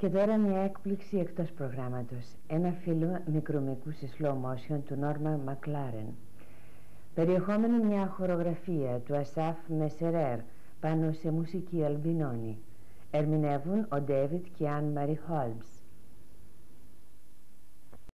Και τώρα μια έκπληξη εκτός προγράμματος. Ένα φύλλο μικρομικού σε slow motion του Νόρμα Μακλάρεν. Περιεχόμενο μια χορογραφία του Ασάφ Μεσερέρ πάνω σε μουσική Αλμπινόνη. Ερμηνεύουν ο Ντέβιτ και αν Μαρι Χόλμς.